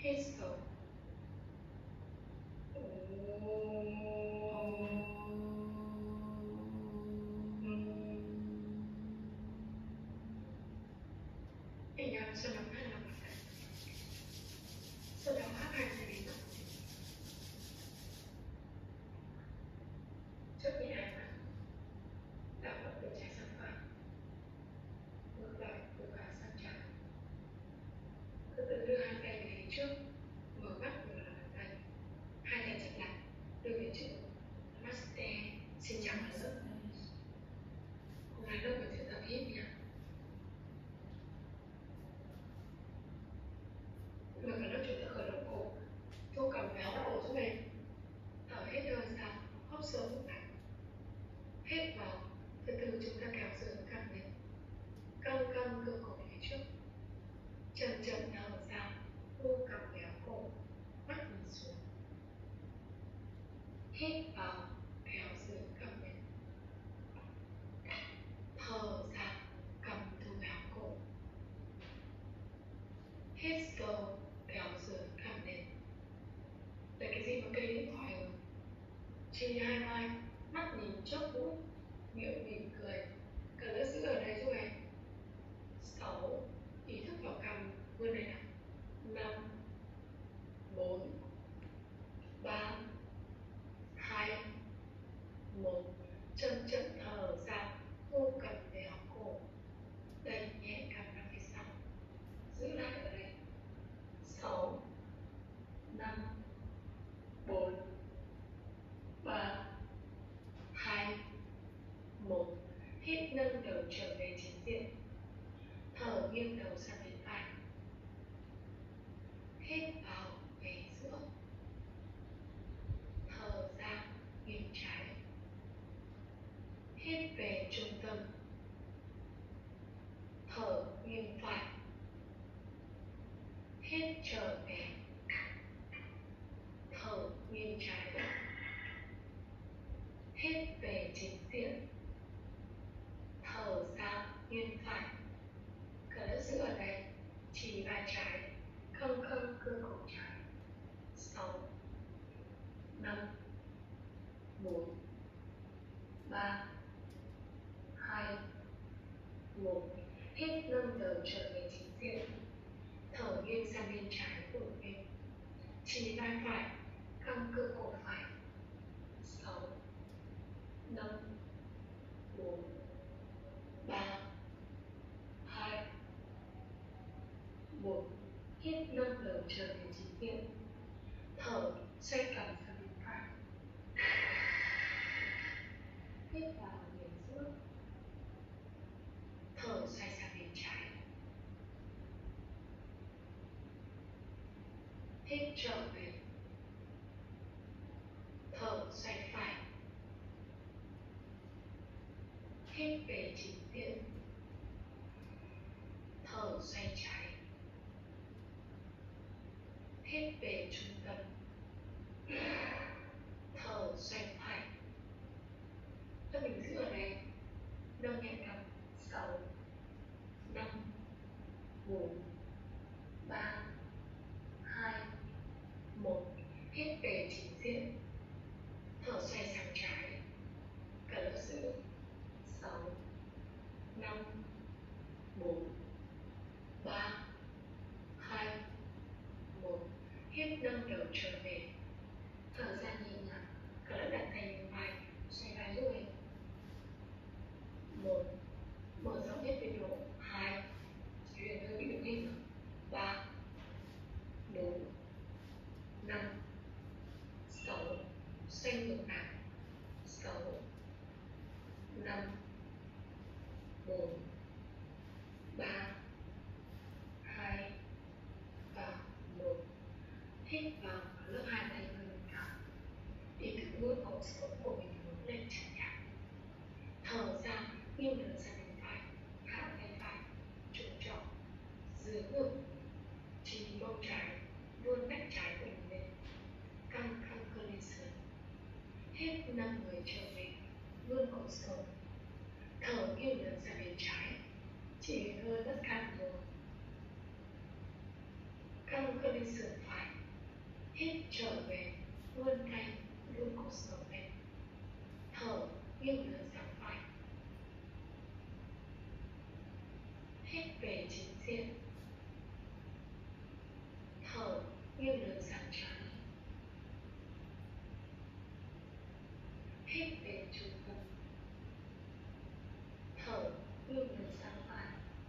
hít sâu. Hình nhau sau đó hai lòng bàn tay. Sau đó áp hai tay đến mắt. Chấp nhẹ hai mắt. Đảo mắt từ trái sang phải. Ngược lại từ phải sang trái. Từ từ đưa hai tay về phía trước. Mở mắt mở lòng bàn tay. Hai tay chặt lại. Đưa về trước. Namaste. Xin chào mọi người. Hôm nay lớp mình sẽ tập hít nha. Mà cả lớp chúng ta khởi động cổ. Thu cầm véo cổ xuống lên. Thở hết hơi ra. Hấp sâu một cái. Hít vào. Từ từ chúng ta kéo sườn căng lên. Căng căng cơ cổ phía trước. Chậm chậm thở ra. Thu cầm véo cổ. Mắt nhìn xuống. Hít vào. Kéo sườn căng lên. Thở ra. Cầm thu véo cổ. Hít sâu. Kéo sườn căng lên. Để cái gì mà cây điện thoại rồi. Chia hai vai. Mắt nhìn chớp mũi. Miệng mỉm cười. Cả lớp giữ ở đây giúp em. 6. Ý thức vào cằm. Vươn này nào. 5 4 3 2 1. Chậm chậm thở ra. Thu cầm véo cổ. Đẩy nhẹ cằm ra phía sau. Giữ lại ở đây. 6 5 4 3 2 1. Hít nâng đầu trở về chính diện. Thở nghiêng đầu sang bên phải. Hít vào về giữa. Thở ra nghiêng trái. Hít về trung tâm. Thở nghiêng phải. Hít trở về. Thở nghiêng trái. Hít về chính diện. Thở ra nghiêng phải. Cả lớp giữ ở đây. Chỉ vai trái. Khâng khâng cơ cổ trái. 6 5 4 3 2 1. Hít nâng đầu trở về chính diện. Thở nghiêng sang bên trái của mình. Chỉ vai phải. Căng cơ cổ phải. 6 5 4 3 2 1. Hít nâng đầu trở về chính diện. Thở xoay cằm sang bên phải. Hít vào về giữa. Thở xoay sang bên trái. Hít trở về. Thở xoay phải. Hít về chính diện. Thở xoay trái. Hít về trung tâm. Thở xoay phải. Cho mình giữ ở đây. Nâng nhẹ cằm. 6 5 4 3 2 1. Hít về chính diện. Thở xoay sang trái. Cả lớp giữ. 6 5 4 3 2 1. Hít nâng đầu trở về. Thở ra nhẹ nhàng. Cả lớp đặt tay lên vai. Xoay vai giúp em. 1. Mở rộng hết về độ. 2. Chuyển hơi bị đứng hình. 3 4 5 6. Xoay ngược lại. 6 5 4 3 2 và 1. Hít vào lớp hai tay hơi lên cao. Ý thức nuốt cột sống của mình hướng lên chậm nhẹ. Thở ra nghiêng đầu sang bên phải. Hạ tay phải. Trùng trọn. Dưới ngực. Chỉ mông trái. Vươn nách trái của mình lên. Căng căng cơ lên sườn. Hít nâng người trở về. Vươn cổ sống. Thở nghiêng đầu sang bên trái. Chỉ hơi bất căng rồi. Căng cơ lên sườn phải. hít trở về vươn tay đưa cột sống lên, thở nghiêng người sang phải, hít về chính diện, thở nghiêng người sang trái, hít về trung tâm, thở nghiêng người sang phải.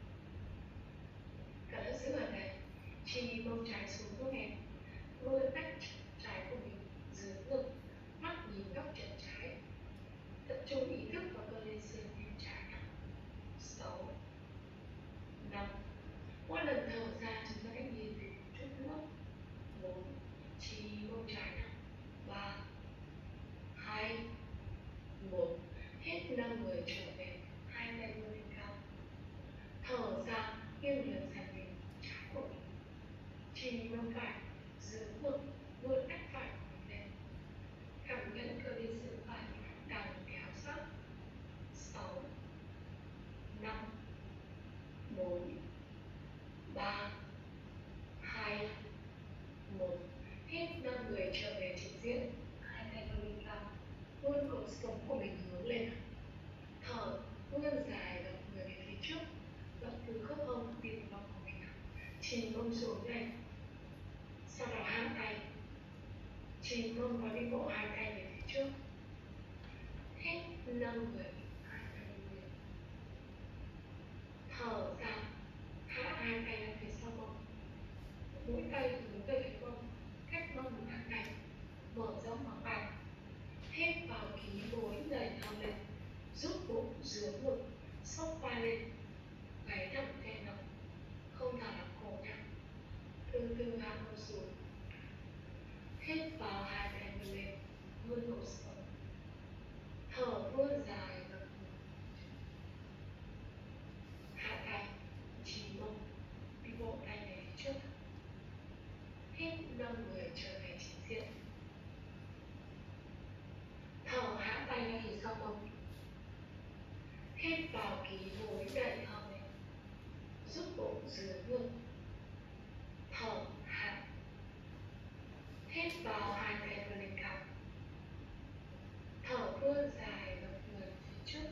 Cả lớp giữ ở đây, chi mông trái xuống giúp em, luôn tách trái của mình dưới ngực, mắt nhìn góc chân trái, tập trung ý thức vào cơ lên xương bên trái. 6, 5. Mỗi lần thở ra chúng ta hãy nhìn về một chút nước. 4, chi mông trái nào. 3, 2, 1. Hết nâng người trở về, hai tay vươn lên cao. Thở ra nghiêng người sang bên trái của mình. Chi mông phải giữ ngực, vươn ách phải của mình lên. Cảm nhận cơ lên xương phải đang kéo sát. 6, 5, 4, 3, 2, 1. Hít nâng người trở về chính diện, hai tay vươn lên cao, vươn cột sống của mình hướng lên. Thở vươn dài gập người về phía trước, gập từ khớp hông đi vào vòng của mình. Chìm mông xuống đây, sau đó hai tay chìm mông và đi bộ hai tay về phía trước. Hít nâng người, hai tay lên. Thở ra, hạ hai tay lên phía sau mông, mũi tay hướng về phía mông, cách mông một ngón tay, mở rộng móng tay. Hít vào khí gối đẩy thẳng lên, rút bụng dưới ngực, xốc vai lên, gáy thẳng theo nóng, không thả lỏng cổ nhé. Từ từ hạ cổ xuống. Hít vào hai tay vươn lên, vươn cổ sống. Thở vươn dài gập người. Hạ tay, chỉ mông, đi bộ tay về phía trước. Hít nâng người trở về chính diện. Thở hạ tay ra phía sau mông. Hít vào khí gối đẩy thẳng lên, rút bụng dưới ngực. Thở hạ. Hít vào hai tay vươn lên cao. Thở vươn dài gập người phía trước.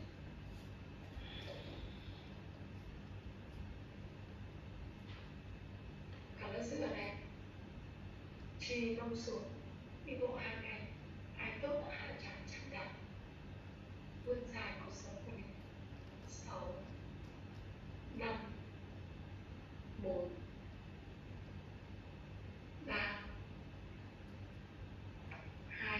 Cả lớp giữ ở đây. Chi mông xuống, đi bộ hai tay, ai tốt là hạ chán chạm đạp. Vươn dài cuộc sống của mình. 6, 5, 4, 3, 2,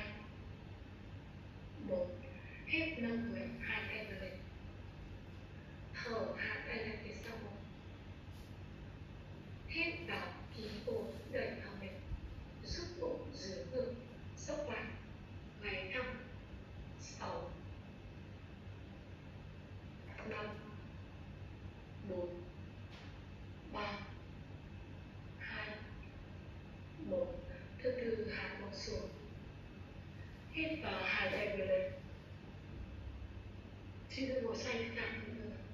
1. Hít nâng người, hai tay vươn lên. Thở hạ tay lên phía sau bụng. Hít vào khí bụng đẩy thẳng lên, rút bụng dưới ngực, xốc vai, gáy thẳng. 6, 5, 4, 3, 2, 1. Từ từ hạ bụng xuống. Hít vào hai tay vươn lên. Xin được ngồi xoay thẳng hơn nữa.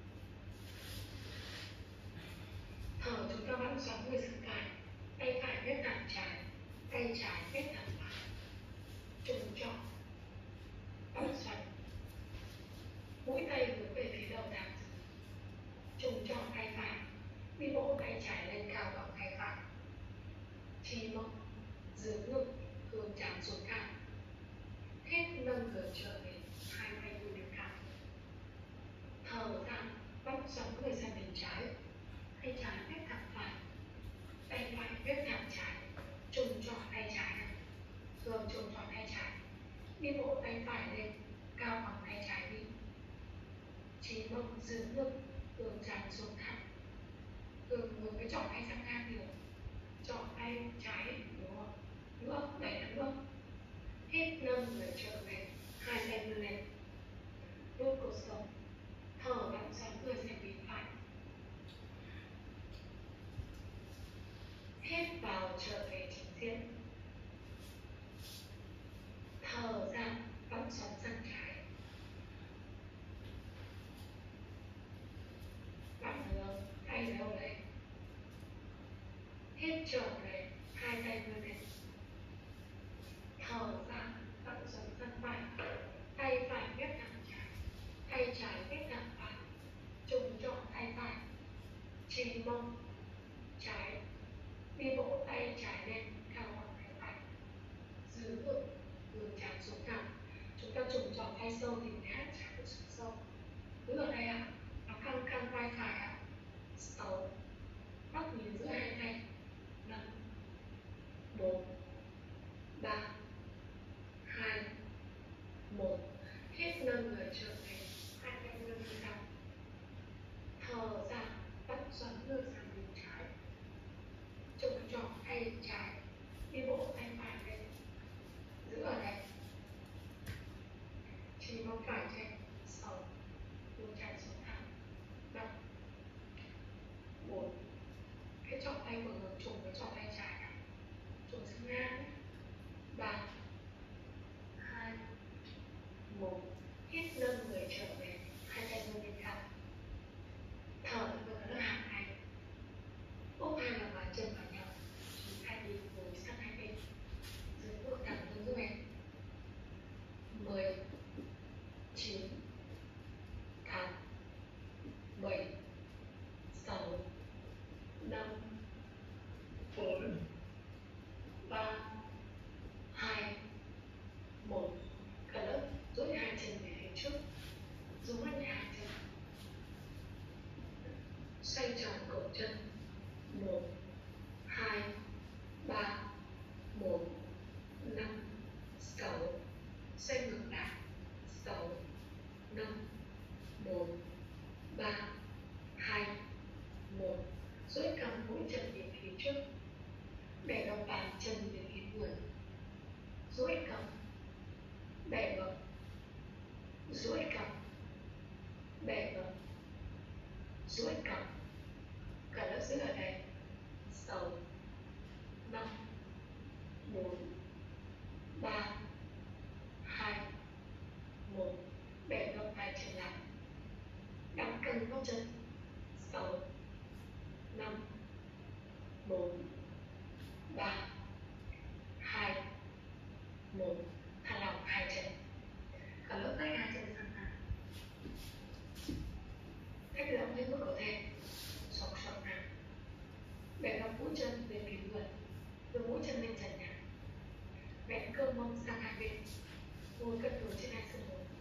Thở chúng ta vẫn xoắn người sang phải, tay phải vết thẳng trái, tay trái vết thẳng phải. Trùng tròn, vẫn xoắn. Mũi tay hướng về phía đầu đạp. Trùng tròn tay phải, đi bộ tay trái lên cao bằng tay phải. Chi mông, dưới ngực, hướng trán xuống cao. Hít nâng người trở về, hai tay vươn lên cao. Thở ra, bắt xoắn người sang bên trái, tay trái vết thẳng phải, tay phải vết thẳng trái, trùng tròn tay trái này, hướng trùng tròn tay trái, đi bộ tay phải lên, cao bằng tay trái đi. Chí mông dưới ngực, hướng trán xuống thẳng, hướng cái trỏ tay sang ngang nhiều, trỏ tay trái đúng không? Nữa, đẩy nó nữa. Hít nâng người trở về, hai tay vươn lên, vuốt cột sống, thở bạn xoắn người sang bên phải. Hít vào trở về chính diện. Thở ra, bạn xoắn sang trái. Bạn hướng tay đầu lên. Hít trở về, hai tay vươn lên. thở ra vận dần thân phải, tay phải ghép thẳng trái, tay trái ghép thẳng phải, trùng trọn tay phải, chìm mông trái, đi bộ tay trái lên theo vòng tay phải, giữ ngực ngược trán xuống thẳng. Chúng ta trùng trọn tay sâu thì hát chán được xuống sâu. Cứ ở đây ạ, nó căng căng vai phải ạ. 6, bắt nhịp giữa hai tay. 5, 4, 3, 2, 1. Hết nâng người trở về, hai tay nâng lên cao. Thở ra, bắt xoắn ngược sang bên trái. Trùng trọn tay trái, đi bộ tay phải lên. Giữ ở đây. Chỉ mông phải trên. 6, buông trái xuống thẳng. 5, 4. Cái trọng tay của ngực trùng với trọng tay trái này, trùng sang ngang. 3, 2, 1. Hít nâng người trở về, hai tay nâng lên cao. Thở vừa nó hàng này. Úp hai lòng bàn chân vào nhau, chúng ta đi lùi sang hai bên. Giữ bước thẳng lưng giúp em. 10, 9, 8, 7, 6, 5, 4, 3, 2, 1. Cả lớp duỗi hai chân về phía trước, dùng mạnh hai chân, xoay tròn cổ chân. 1, 2, 3, 1, 5, 6. Xoay ngược lại. 6, 5, 1, 3, 2, 1. Duỗi cong mũi chân về phía trước, đẩy lòng bàn chân về phía người. Duỗi cong, đẩy ngược, duỗi cong, đẩy ngược, duỗi cong. Cả lớp giữ ở đây. 6, 5, 4, 3, 2, 1. Để gập hai chân lại, đóng cân gót chân. 6, 5, 4, 3, 2, 1. Thả lỏng hai chân. Cả lớp tách hai chân sang thẳng, cách lỏng hết mức có thể. Sóng sóng nào. Để gập mũi chân về phía người, đưa mũi chân lên trần nhà. Vén cơ mông sang hai bên, ngồi cân đối trên hai sườn hồn.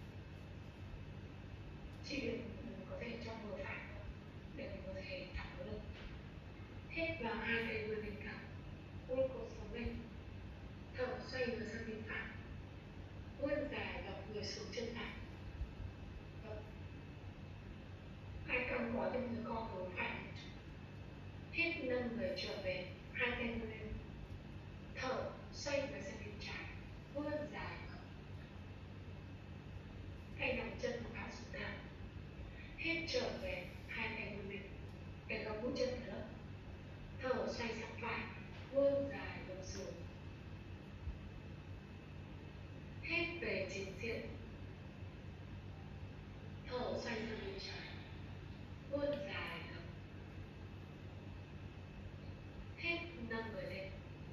Chỉ điểm có thể cho vừa phải thôi, để mình có thể thẳng cái lưng. Hết vào hai tay vươn lên cao, vươn cột sống lên. Thở xoay người sang bên phải, vươn dài gập người xuống chân phải. Gập. Hai cong quá thêm người co vừa phải. Hết nâng người trở về, hai tay vươn lên. Thở xoay người sang bên trái, vươn dài gập. Tay nằm chân và hạ xuống thẳng. Hết trở về, hai tay vươn lên, để gập mũi chân thở. Thở xoay sang phải, vươn dài gập xuống. Hết về chính diện. Thở xoay sang bên trái, vươn dài gập. Hết nâng người lên.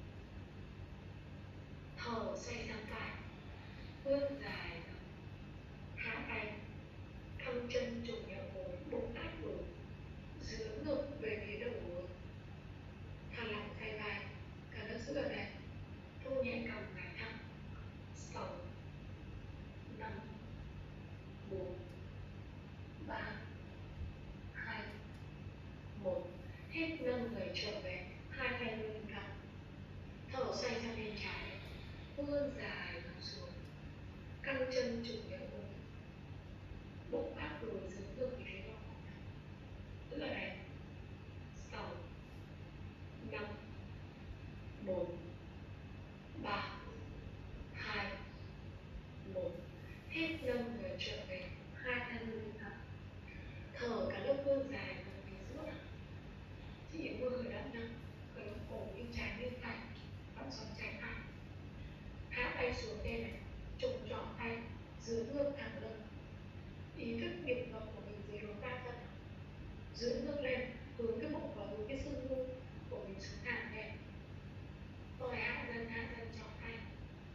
Thở xoay sang phải, vươn dài gập. Hạ tay, cong chân trùng nhẹ gối, bụng áp gối, giữ ngực về phía đầu gối. Thả lỏng tay vai, cả lớp giữ ở đây. Thu nhẹ còng ngả thẳng. 6, 5, 4, 3, 2, 1. Hết nâng người trở về, hai tay vươn lên cao. Thở xoay sang bên trái, vươn dài gập xuống, căng chân trùng nhẹ gối, bụng áp gối, giữ ngực về phía đầu. Giữ ở đây. 6, 5, 4, 3, 2, 1. Hết nâng người trở về, hai tay vươn lên cao. Thở cả lớp vươn dài về phía giữa. Chị vừa khởi động nâng, khởi động cổ bên trái bên phải, bắt xoắn trái phải. Hạ tay xuống đây này, trùng trọn tay, giữ ngược thẳng lưng. Ý thức điểm gập của mình dưới đốn ba phân. Giữ ngược lên, hướng cái bụng vào hướng cái xương mu của mình xuống thẳng đây. Tôi hạ dần trọn tay.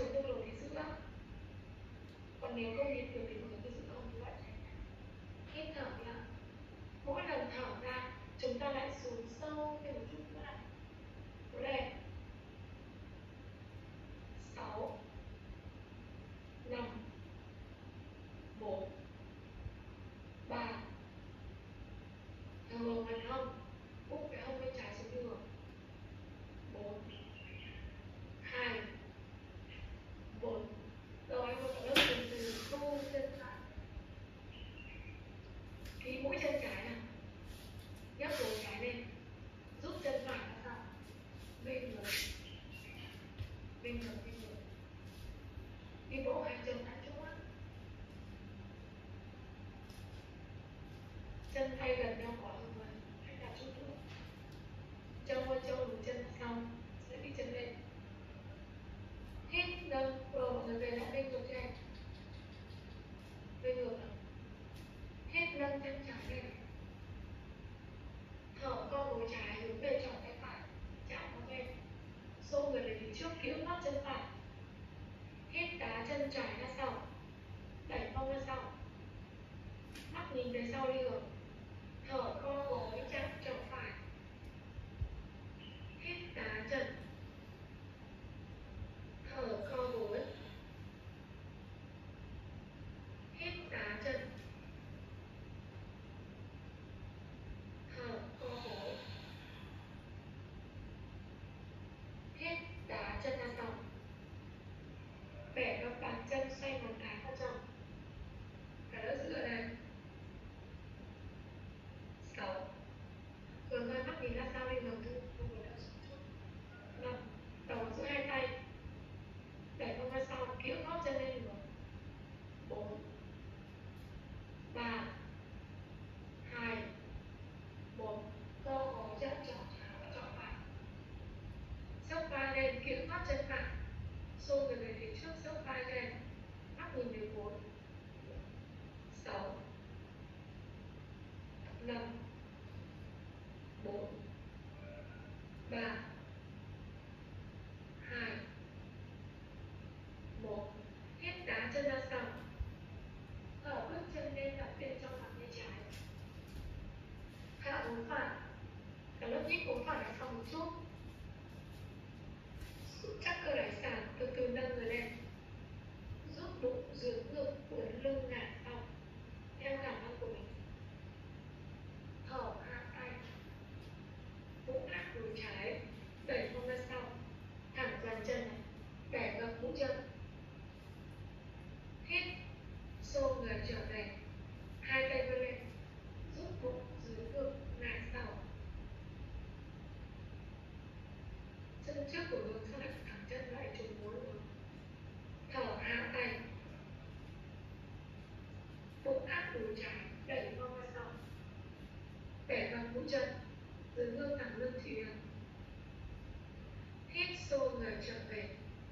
xuống được rồi thì giữ. Còn nếu không nhịp được thì mọi người cứ giữ không như vậy. Hít thở nhá. Mỗi lần thở ra chúng ta lại xuống sâu thêm một chút nữa này. Ở đây 6 5 4 3 thở mặt hông, úp cái hông bên trái xuống giường. 4 2 1. Rồi một lớp từ từ thu chân phải. Ký mũi chân trái nào. Nhấc cổ trái lên. Rút chân phải ra sau. Bên ngược. Bên ngược, bên ngược. Đi bộ hai chân tại chỗ á. Chân tay gần nhau có hơn vậy. Hãy đặt chút nữa. Châu qua châu đúng chân sau. Sẽ đi chân lên. Hít nâng. Rồi mọi người về lại bên ngược cho em. Bên ngược nào. Hít nâng chân trái lên. Thở co gối trái hướng về tròn tay phải. Chạm vào bên. Xô người về phía trước, kiễng gót chân phải. Hít đá chân trái ra sau. Đẩy mông ra sau. Mắt nhìn về sau đi rồi. Thở co gối chạm tròn phải. Hít đá chân. Thở co gối. Hít đá chân. Thở co gối. Hít đá chân ra sau. Bẻ gập bàn chân xoay ngón cái vào trong. Cả đỡ giữ ở đây. 6. Cường hơi mắt nhìn ra sau đi ngầm thu. Không phải đỡ xuống chút. 5. Đầu giữ hai tay. Đẩy mông ra sau, kiễng gót chân lên rồi. 4 3 2 1. Co gối chân tròn trái và tròn phải. Xốc vai lên, kiễng gót chân phải. Xô người về phía trước, xốc vai lên. Mắt nhìn về cuối. 6 5 4 3 2 1. Hít đá chân ra sau. Thở bước chân lên đặt bên trong bàn tay trái. Hạ gối phải. Cả lớp nhích gối phải ra sau một chút. Rút chắc cơ đáy sàn, từ từ nâng người lên. Rút bụng dưới ngực, uốn lưng ngả sau. Theo khả năng của mình. Thở hạ tay. Bụng áp đùi trái. Đẩy mông ra sau. Thẳng dàn chân này. Bẻ gập mũi chân. Hít. Xô người trở về. Hai tay vươn lên. Rút bụng dưới ngực ngả sau. Chân trước của hướng sau lại thẳng chân lại trùng gối rồi. Thở hạ tay. Bụng áp đùi trái. Đẩy mông ra sau. Bẻ gập mũi chân. Dưới ngực thẳng lưng thủy. Hít xô người trở về.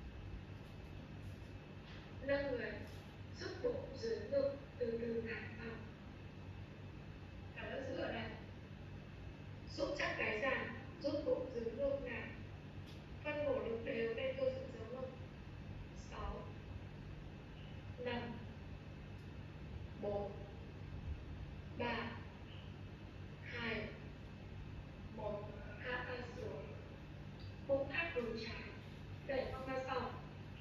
Nâng người. Rút bụng dưới ngực từ từ ngả sau. Cả đỡ giữ ở đây. Rút chắc cái dàn. Rút bụng dưới ngực ngả. Phân bổ lực đều lên cơ sự giống không? 6 5 4 3 2 1. Hạ tay xuống. Bụng áp đùi trái. Đẩy mông ra sau.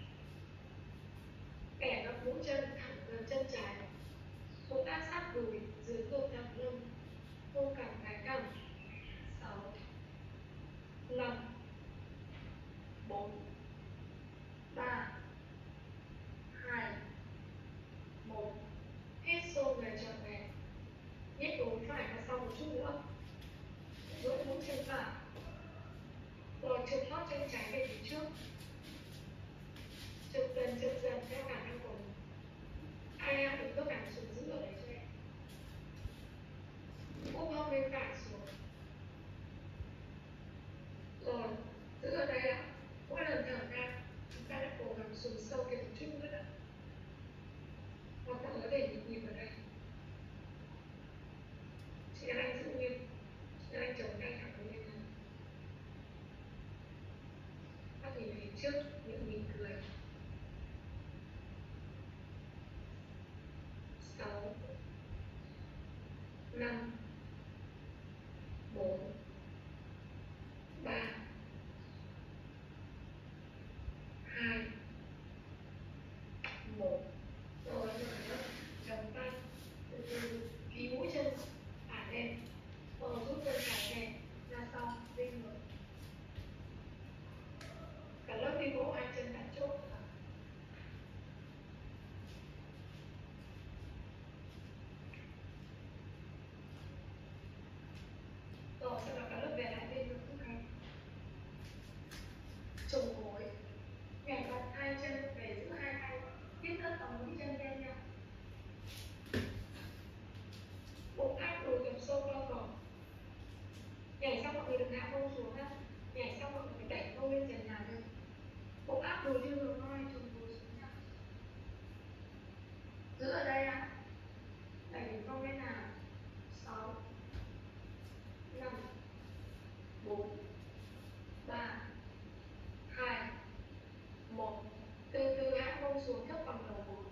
Bẻ gập mũi chân thẳng gần chân trái. Bụng áp sát đùi dưới ngực thẳng lưng. Vô cảm cái cằm. 6 5 4 3 2 1. Hít xô người trở về. Nhích gối phải ra sau một chút nữa. Duỗi mũi chân phải. Rồi trượt gót chân trái về phía trước. Trượt dần theo khả năng của mình. Ai em đừng có cảm xuống giữ ở đấy cho em. Úp hông bên phải xuống. Rồi, giữ ở đây ạ. Mỗi lần thở ra, chúng ta đã cố gắng xuống sâu thêm một chút nữa ạ. Hoặc mọi người có thể nhịp ở đây. Chị Anh giữ nguyên. Chị Anh chống tay thẳng lên này. Mắt nhìn về phía trước, miệng mỉm cười. 6 5 4 3 2 1. Rồi chống tay từ từ ký mũi chân phải lên, rút chân phải về ra sau đi ngược. Cả lớp đi bộ hai chân tại chỗ. Rồi sau đó cả lớp về lại bên ngược tiếp theo. Trùng gối, nhảy bật hai chân về giữ hai tay, tiếp tất vào mũi chân lên nhau. Bụng áp đùi gập sâu qua vòng. Nhảy xong mọi người đừng hạ mông xuống ha. Nhảy xong mọi người đẩy mông lên trần nhà lên. Bụng áp đùi như vừa ngoi, trùng gối xuống nhau. Giữ ở đây ạ. Đẩy mông lên nào. 6 5 4 3 2 1. Từ từ hạ mông xuống thấp bằng đầu gối.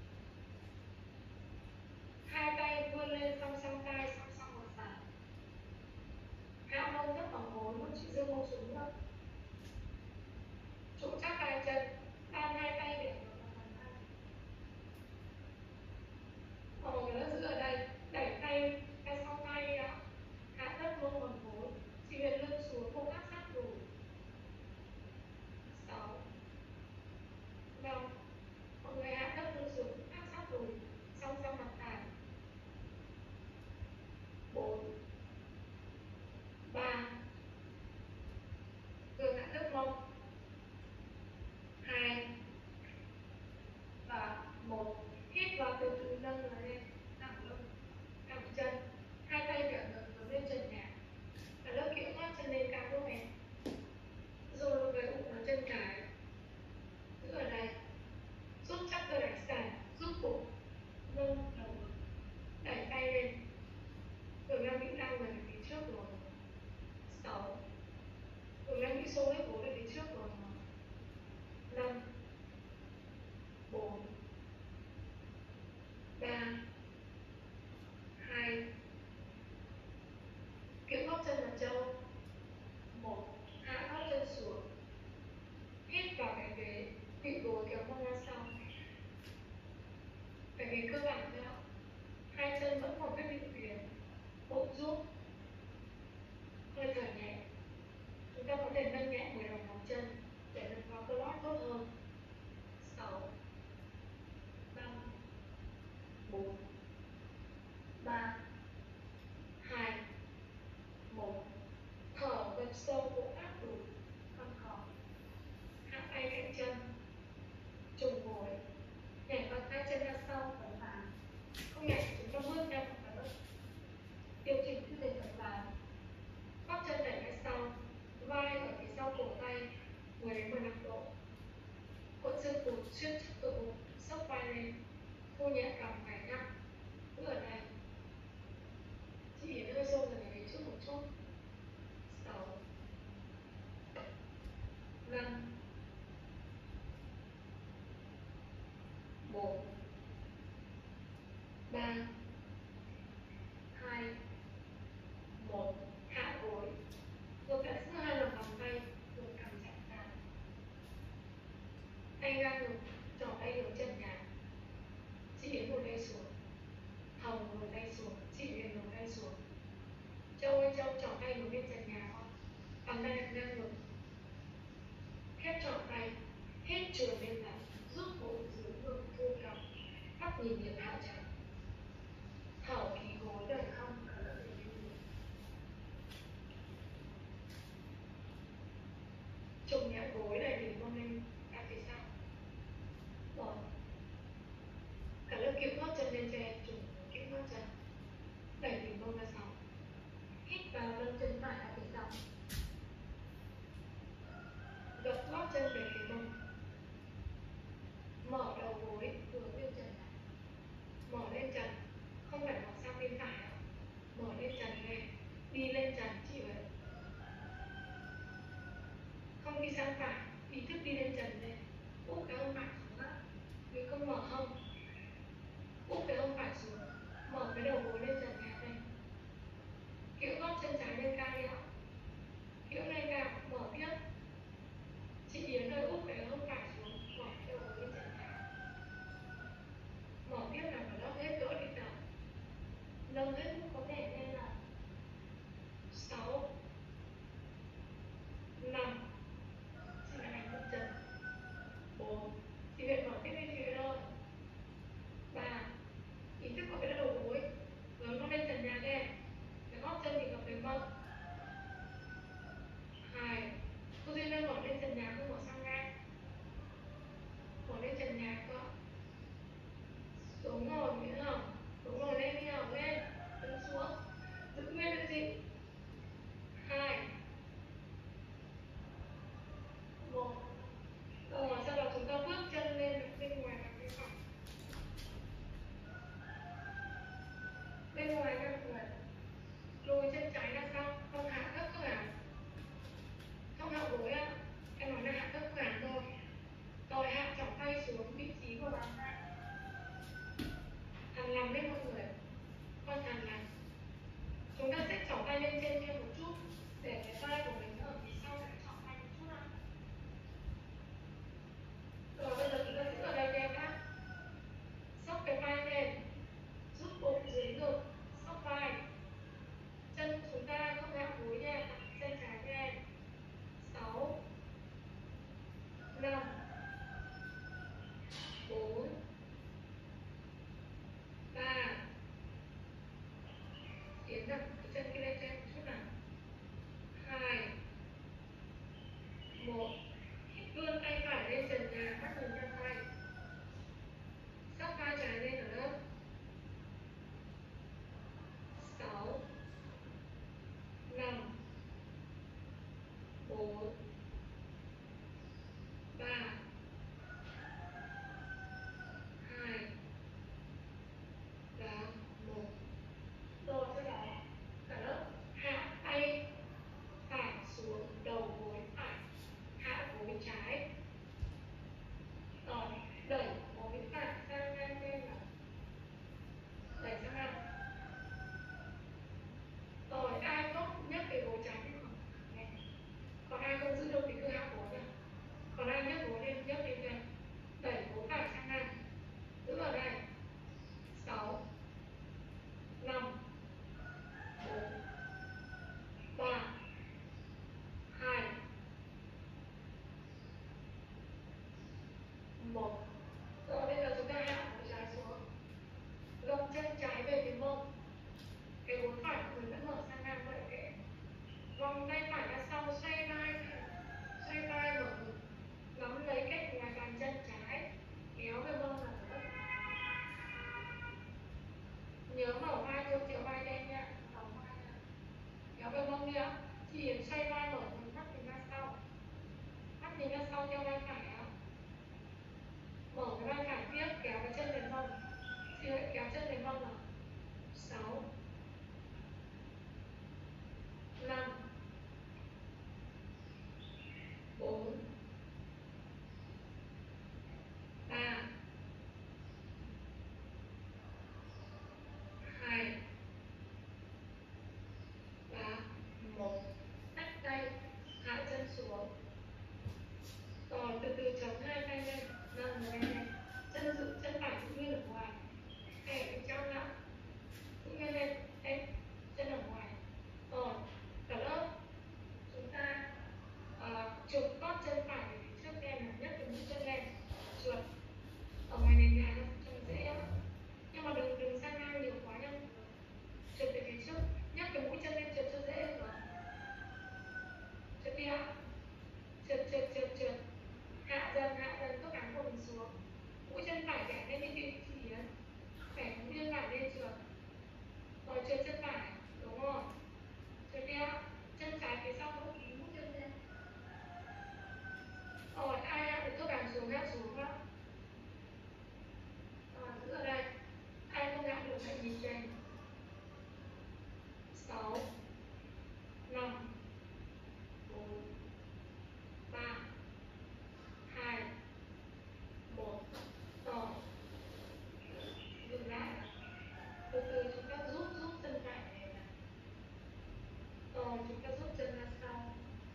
Hai tay vươn lên song song tay, song song một sàn. Hạ mông thấp bằng gối, một chữ dương mông xuống nữa. Trụ chắc hai chân, đan hai tay để vào bàn tay. Mọi người đã giữ ở đây, đẩy tay ra sau tay ạ. Hạ thấp mông bằng gối, chỉ huyền lưng xuống, mông áp sát đùi. 6 5. Mọi người hạ thấp lưng xuống, áp sát đùi, song song mặt thảm. 4 3 gương hạ thấp mông. 2 và 1. Hít vào từ từ nâng người lên, thẳng lưng, thẳng chân, hai tay bẻ ngược hướng lên trần nhà. Và lớp kiễng gót chân lên cao lúc này. Rồi với ủng vào chân trái. Giữ ở đây. Rút chắc cơ đáy sàn, rút bụng, nâng đầu, đẩy tay lên. Đường đang bị lao về phía trước rồi. 6. Đường đang bị xô hết gối về phía trước rồi. 5 4 3 2 kiễng gót chân vào trâu. 1. Hạ gót chân xuống. Hít vào cái ghế, vị gối kéo mông ra sau. Cái ghế cơ bản thôi ạ. Hai chân vẫn còn cách định quyền, bụng rút, hơi thở nhẹ. Chúng ta có thể nâng nhẹ 10 đầu ngón chân để nâng vào cơ lót tốt hơn. 6 5 4 3 2 1. Thở gập sâu bụng áp đùi, con cò. Hạ tay cạnh chân, trùng gối, nhảy bật hai chân ra sau tấn ván. Không nhảy chúng ta bước ra một cái lớp. Điều chỉnh tư thế tấn ván. Gót chân đẩy ra sau, vai ở phía sau cổ tay 10 đến 15 độ. Cuộn xương cụt xuyên trước cơ bụng, xốc vai lên, thu nhẹ cằm phải nhắc. Cứ ở đây. Chị Hiển hơi xô rồi về trước một chút. 6 5 4 3 2 1. Hạ gối. Ngược lại giữa hai lòng bàn tay, vùng cằm chạm sàn. Tay ngang ngực, trỏ tay hướng trần nhà. Chị Hiển ngồi tay xuống. Hồng ngồi tay xuống, chị Huyền ngồi tay xuống. Châu ơi Châu, trỏ tay hướng lên trần nhà con. Bàn tay đặt ngang ngực. Khép trỏ tay, hết chuồn lên mặt, rút bụng dưới ngực thu cằm, mắt nhìn điểm hạ trắng. Thở khí gối đời không cả lợi về bên ngực. Trùng nhẹ gối đẩy đỉnh mông lên ra phía sau. Rồi. Cả lớp kiễng gót chân lên trên, trùng kiễng gót chân. Đẩy đỉnh mông ra sau. Hít vào nâng chân phải ra phía sau. Gập gót chân về phía mông. Mở đầu gối hướng lên trần này. Mở lên trần, không phải mở sang bên phải đâu. Mở lên trần lên, đi lên trần chị ơi. Không đi sang phải, ý thức đi lên trần lên. Úp cái hông phải xuống á, vì không mở hông. Úp cái hông phải xuống. thì Huyền mở tiếp lên phía thôi. 3. Ý thức vào cái đầu gối, hướng nó lên trần nhà đen, cái gót chân thì gập về mông. 2. Cô Duyên đang mở lên trần nhà, không mở sang ngang, mở lên trần nhà cơ. Xuống rồi, nghĩa hồng, đúng rồi, lên đi hồng, lên, đứng xuống, giữ nguyên được gì. 2. 1. Rồi, sau đó chúng ta bước chân lên bên ngoài và bên phải. Bên ngoài ra người, lùi chân trái ra sau, không hạ thấp cơ hàm, không hạ gối ạ. Em nói là hạ thấp cơ hàm thôi. Rồi hạ chỏng tay xuống vị trí của bàn tay. Thằn lằn lên mọi người, con thằn lằn. Chúng ta xếp chỏng tay lên trên thêm một chút để cái tay của mình ở phía sau sẽ chỏng tay một chút nào. Rồi bây giờ chúng ta giữ ở đây em nhé. Xốc cái vai lên, rút bụng dưới ngực, xốc vai. Chân chúng ta không hạ gối nha, chân trái nha. 6, 5, 4, 3. Tiến đặt cái chân kia lên trên một chút nào. 2, 1. Vươn tay phải lên trần nhà, bắt đầu ra tay. Xốc vai trái lên ở lớp. 6, 5, 4, 3, 2 và 1. Rồi sau đó cả lớp hạ tay phải xuống đầu gối phải, hạ gối trái. Rồi đẩy gối phải sang ngang bên nào, đẩy sang ngang. Rồi ai tốt nhấc cái gối trái lên này, còn ai không giữ được thì cứ hạ gối này. Còn ai nhấc gối lên, nhấc lên đây, đẩy gối phải sang ngang, giữ ở đây. 6, 5, 4, 3, 2, 1. Rồi bây giờ chúng ta hạ gối trái xuống, gập chân trái về phía mông, cái gối phải của mình vẫn mở sang ngang vậy. Cái vòng tay phải ra sau, xoay vai mở ngực, nắm lấy cạnh ngoài bàn chân trái, kéo về mông là được. Nhớ mở vai cho chiều vai đen nha, mở vai nha, kéo về mông đi ạ. Chỉ xoay vai mở ngực, mắt nhìn ra sau, mắt nhìn ra sau theo vai phải ạ. Mở cái vai phải tiếp, kéo cái chân về mông, thì lại kéo chân về mông nào. 6, 5, 4, 3, 2 và 1. Tách tay, hạ chân xuống. Rồi từ từ chống hai tay lên, nâng người lên, chân phải cũng như ở ngoài, hay ở bên trong nữa, cũng như lên, đây, chân ở ngoài. Rồi cả lớp chúng ta trục gót chân phải về phía trước em, nhấc cái mũi chân lên, trượt ở ngoài nền nhà cho nó dễ lắm. Nhưng mà đừng sang ngang nhiều quá nha. Trượt về phía trước, nhấc cái mũi chân lên trượt cho dễ rồi. Trượt đi ạ. Trượt. Hạ dần các cán của mình xuống. Mũi chân phải đẻ lên những vị trí ấy. Bẻ mũi chân phải lên trượt. Rồi trượt chân phải, đúng rồi. Trượt đi ạ. Chân trái phía sau mũi chân lên. Rồi ai hạ được các cán xuống á. Rồi giữ ở đây. Ai không hạ được hãy nhìn trên. 6, 5, 4, 3, 2, 1. Rồi dừng lại. Từ từ chúng ta rút chân phải này này. Rồi chúng ta rút chân ra sau.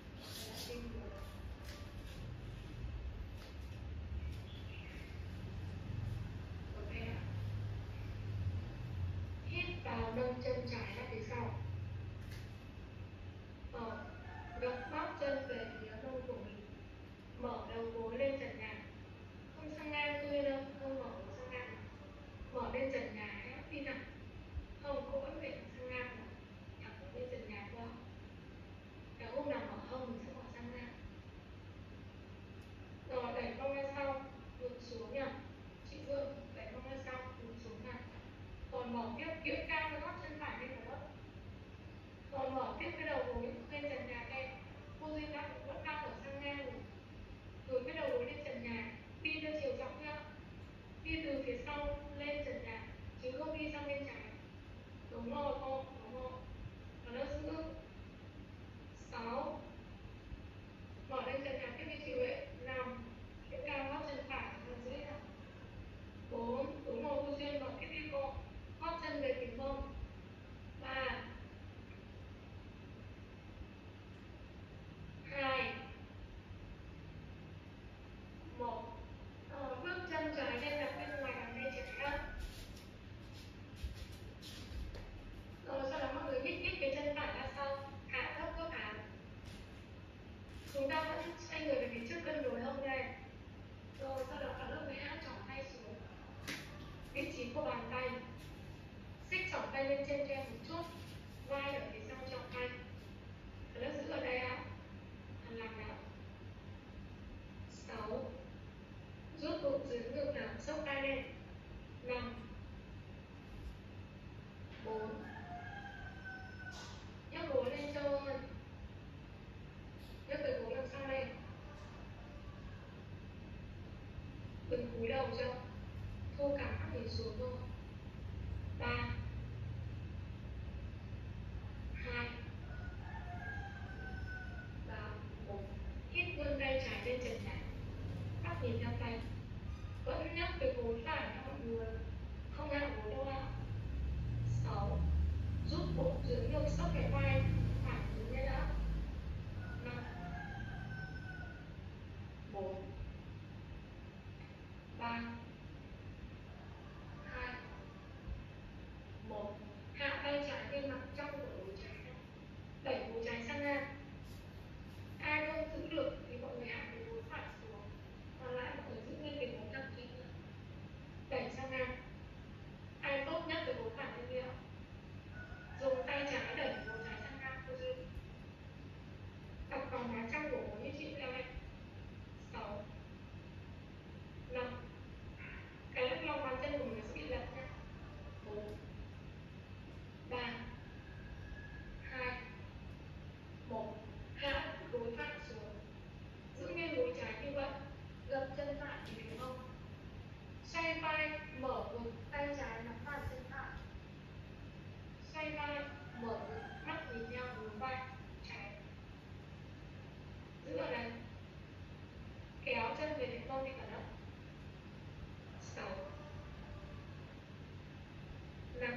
Hít vào, nâng chân trái ra phía sau. Gập bắp chân về phía mông của mình, mở đầu gối lên trần nhà, không sang ngang đúng rồi cô, đúng rồi. Và nó giữ 6. Mở lên chân thẳng tiếp đi chị Huệ. 5. Cái cao gót chân phải ở dưới nào. 4. Đúng rồi cô Duyên, mở tiếp đi cô. Gót chân về phía mông. 3. 2. 1. Bước chân trái lên đặt bên ngoài bàn tay trái ra. Rồi sau đó mọi người nhích nhích cái chân phải ra sau, hạ thấp cơ áo. Chúng ta vẫn xoay người về phía trước cân đối hông đây. Rồi sau đó cả lớp mới hạ trỏ tay xuống vị trí của bàn tay. Xích trỏ tay lên trên cho em một chút, vai ở phía sau trỏ tay. Cả lớp giữ ở đây ạ. Làm nào. 6. Rút bụng dưới ngực nào, xốc tay lên. 5. 4. Nhấc gối lên sâu hơn. Nhấc cái gối đằng sau lên. Đừng cúi đầu chưa? Thu cả mắt nhìn xuống thôi. 3. 2. Và 1. Hít vươn tay trái lên trần nhà. Mắt nhìn theo tay. Vẫn nhấc cái gối phải cho mọi người. Không hạ gối đâu ạ. 6. Rút bụng dưới ngực, xốc cái vai phải xuống lên đã. 5. 4. 3. 2. 1. Hạ tay trái lên mặt trong của gối trái. Đẩy gối trái sang ngang. Ai không giữ được thì mọi người hạ cái gối phải xuống. Còn lại mọi người giữ nguyên cái gối thật kỹ. Đẩy sang ngang. Ai tốt nhất cái gối phải lên kia. Dùng tay trái đẩy gối trái sang ngang cô Duyên. Đặt vòng má trong của gối như chị theo này. 6. 5. Cái lòng bàn chân của mình sẽ bị lật nhé. 4. 3. 2. 1. Hạ gối phải xuống. Giữ nguyên gối trái như vậy. Gập chân phải thì đúng không? Xoay vai, mở ngực, tay trái nắm bàn chân phải. Xoay vai, mở ngực, mắt nhìn nhau hướng vai trái. Giữ ở đây. Kéo chân về phía mông đi cả đất. 6. 5.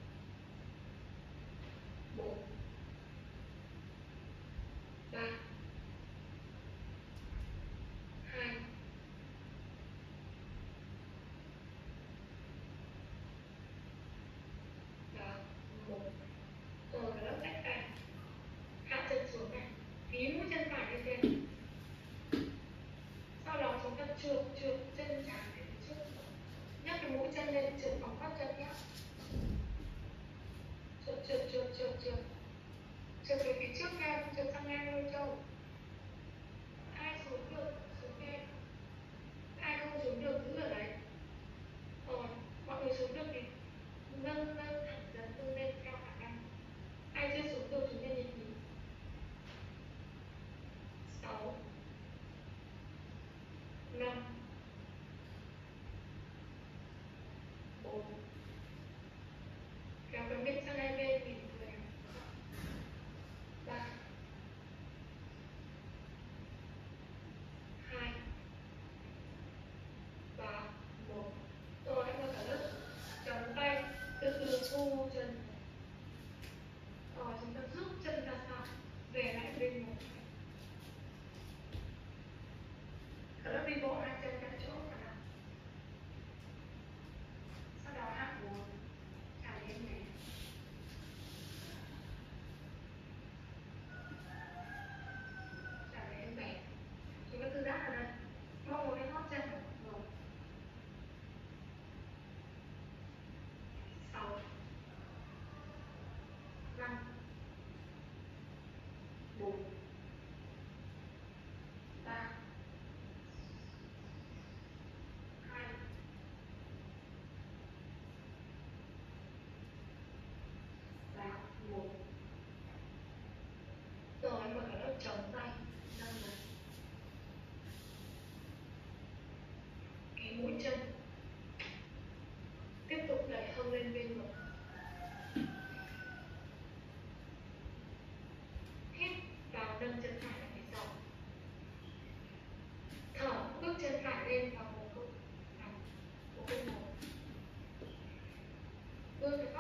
4. 3. 2. 1. Rồi cả lớp tách tay. Hạ chân xuống này. Phí mũi chân phải lên trên. Sau đó chúng ta trượt chân trái về phía trước. Nhấc cái mũi chân lên, trượt bóng gót chân nhé. Trượt. Trượt về phía trước nha, trượt sang ngang đôi châu. Ai xuống được, xuống em. Ai không xuống được, giữ ở đấy. Rồi, mọi người xuống được thì nâng thẳng dần lưng lên theo khả năng. Ai chưa xuống được chúng ta nhìn nhìn. 6. 5. 4. Kéo cái miệng sang hai bên mỉm cười. 3. 2. Và 1. Rồi em vào cả lớp. Chống tay, từ từ thu chân. Rồi chúng ta rút chân ra sau. Về lại bên một. Cả lớp đi bộ hai chân cạnh chỗ cả nào. Sau đó hạ gối. Thả lên này. Thả lên bẻ. Chúng ta thư giãn ở đây. Mong một cái gót chân của mọi người. 6. 5. 4. 3. 2. Và 1. Rồi em mở cả lớp chống tay. 5 này. Cái mũi chân. Tiếp tục đẩy hông lên bên ngực.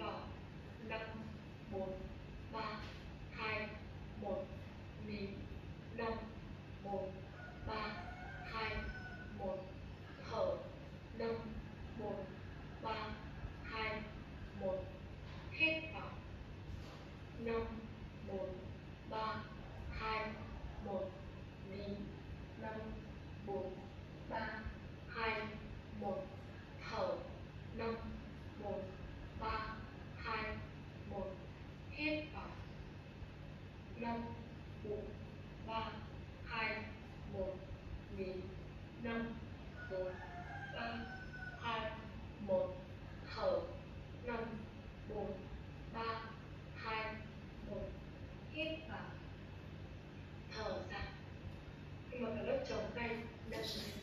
vào 5 4 3 2 1 nín 5 4 3 2 1 thở 5 4 3 2 1 hít vào 5 4 3 2 1 nín 5 4 3 2 1 thở 5 4 3 2 1 hít vào 5 4 3 2 1 nín 5 4 3 2 1 thở 5 4 3 2 1 hít vào thở ra. Nhưng mà cái lớp chống tay nâng lên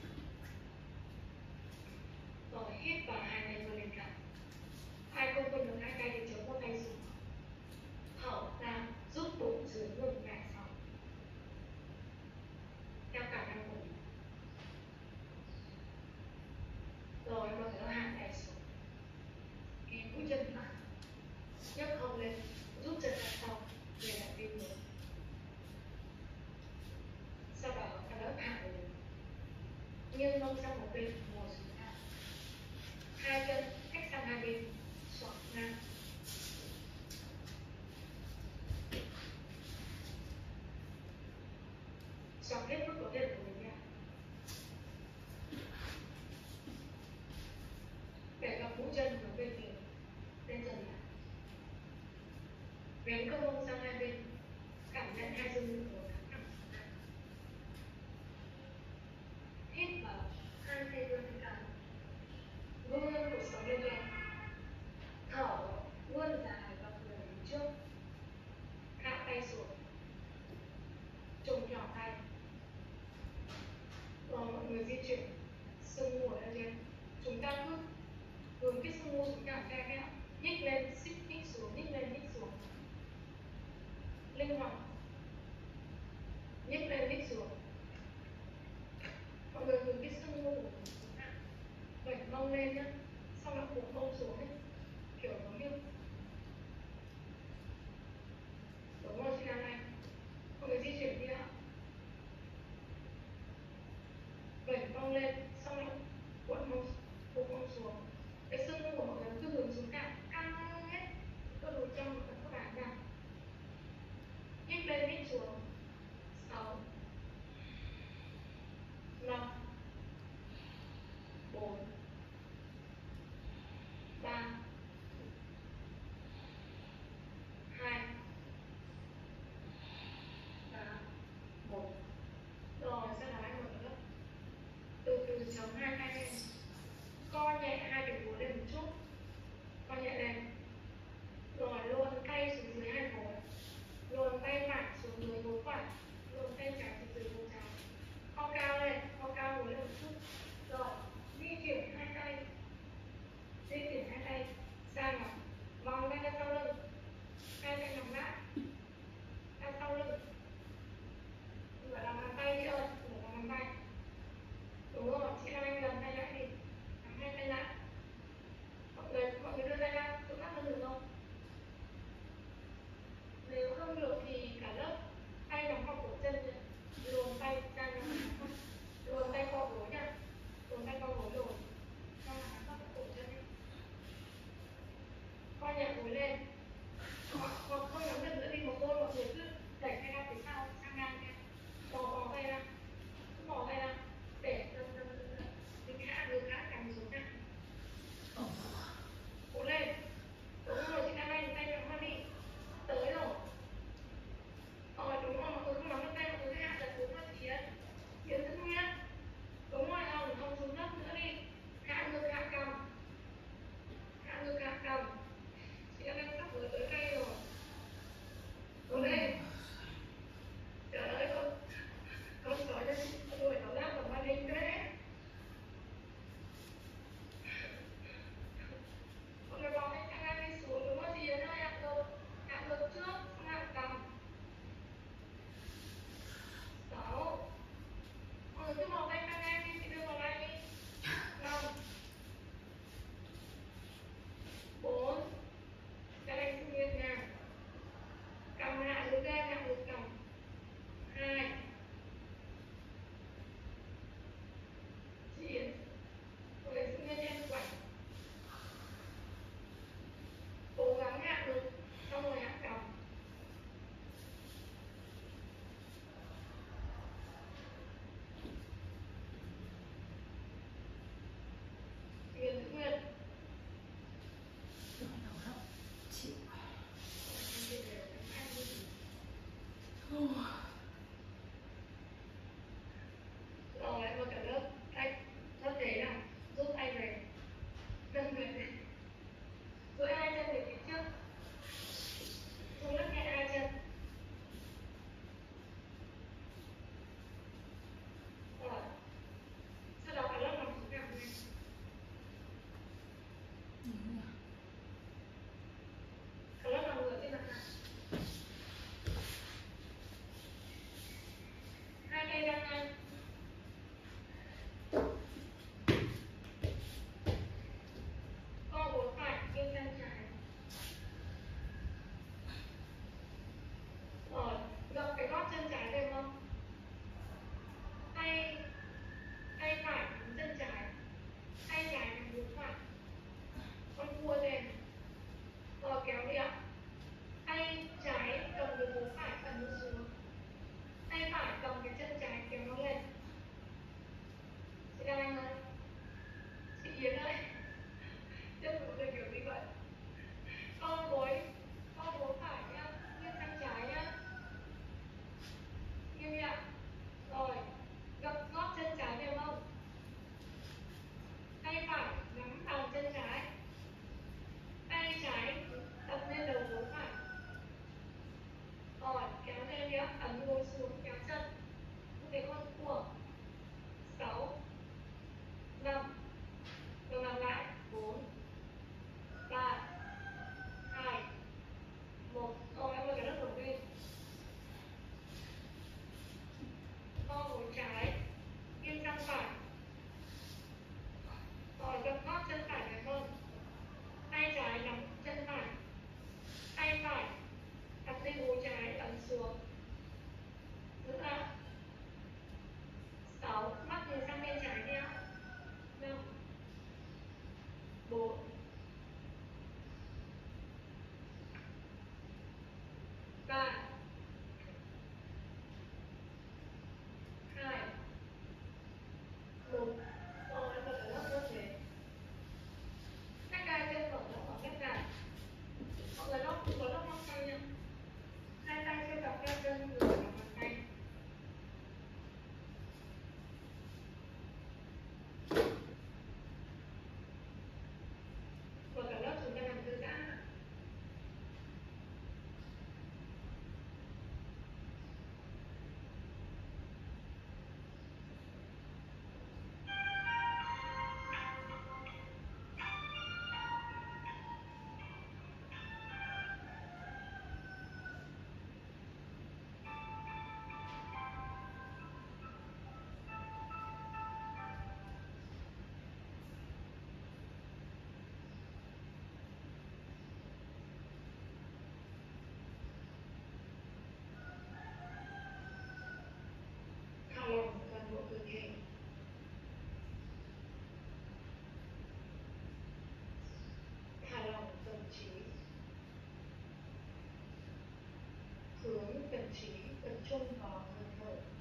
rồi hít vào hai tay vươn lên cao. Ai không vươn được hai tay thì chống một tay xuống, thở ra rút bụng dưới ngực ngả sau theo khả năng của mình. Rồi mọi người hạ tay xuống, kéo mũi chân lại, nhấc hông lên, rút chân ra sau về lại đi ngược. Sau đó cả lớp hạ về đứng, nghiêng mông sang một bên, ngồi xuống thẳng, hai chân cách sang hai bên, xoạc ngang. Xoạc hết mức có thể của mình ra. Để gập mũi chân hướng bên phía lên trần lại. Vén cơ mông sang hai bên, cảm nhận hai dương ngực của thẳng thẳng xuống thẳng. Hít vào, hai tay vươn lên cao, vươn cuộc sống lên lên. Thở vươn dài và người đến trước, hạ tay xuống, trùng nhỏ tay. Rồi mọi người di chuyển xương mùa lên trên. Chúng ta cứ hướng cái xương mù xuống cả tay nhé, nhích lên, xích nhích xuống, nhích lên, nhích xuống, linh hoạt, nhích lên, nhích xuống. Mọi người hướng cái xương mù của mình xuống hạ, vẩy mông lên nhé, xong lại buộc mông xuống ấy, kiểu giống như đúng rồi, chị Lan này. Mọi người di chuyển đi ạ, vẩy mông lên, xong lại buộc mông xuống. Cái xương mù của mọi người cứ hướng xuống cả, căng hết cơ đùi trong và các bạn nào. Nhích lên, nhích xuống. 6 5 4 3 2 và 1. Rồi sau đó anh mở lớp. Từ từ chống hai tay lên, co nhẹ hai cái gối lên một chút, co nhẹ lên. Rồi luồn tay xuống dưới hai gối, luồn tay phải xuống dưới gối phải, luồn tay trái xuống dưới gối trái. Co cao lên, co cao gối lên một chút. Rồi di chuyển hai tay, sang nào, vòng tay ra sau lưng, hai tay nằm lại ra sau lưng. Gọi là bàn tay đi ơi, gọi là bàn tay. Đúng rồi, chị Lan Anh gần tay lại đi, nắm hai tay lại. Mọi người đưa tay ra, tự đắp hơn được không? Nếu không được thì cả lớp tay nắm vào cổ chân, luồn tay ra nhau, luồn tay qua gối nha, luồn tay qua gối rồi, xong là nắm vào cổ chân đi, co nhẹ gối lên, hoặc không nắm được nữa thì một đôi mọi người cứ đẩy tay ra phía sau sang ngang nha, bỏ tay ra, cứ bỏ tay ra để mình hạ ngực hạ cằm xuống nha, cố lên. Đúng rồi, chị Lan Anh, tay nắm vào đi, tới rồi. Đúng rồi, mọi người không nắm được tay, mọi người cứ hạ giật xuống cho chị Yến. Yến thức nhá. Đúng rồi, không xuống đất nữa đi. Hạ ngực hạ cằm. Hạ ngực hạ cằm. Chị Lan Anh sắp vừa tới tay rồi. ba, hai, một. Rồi em mở lớp cơ thể. Các tay chân mở ra khoảng ghép lại. Mọi người lót cũng có lót móc tay nha. Hai tay sẽ dọc theo chân người và bàn tay. Mở cả lớp chúng ta làm thư giãn. Thả lỏng toàn bộ cơ thể. Thả lỏng tâm trí. Hướng tâm trí tập trung vào hơi thở.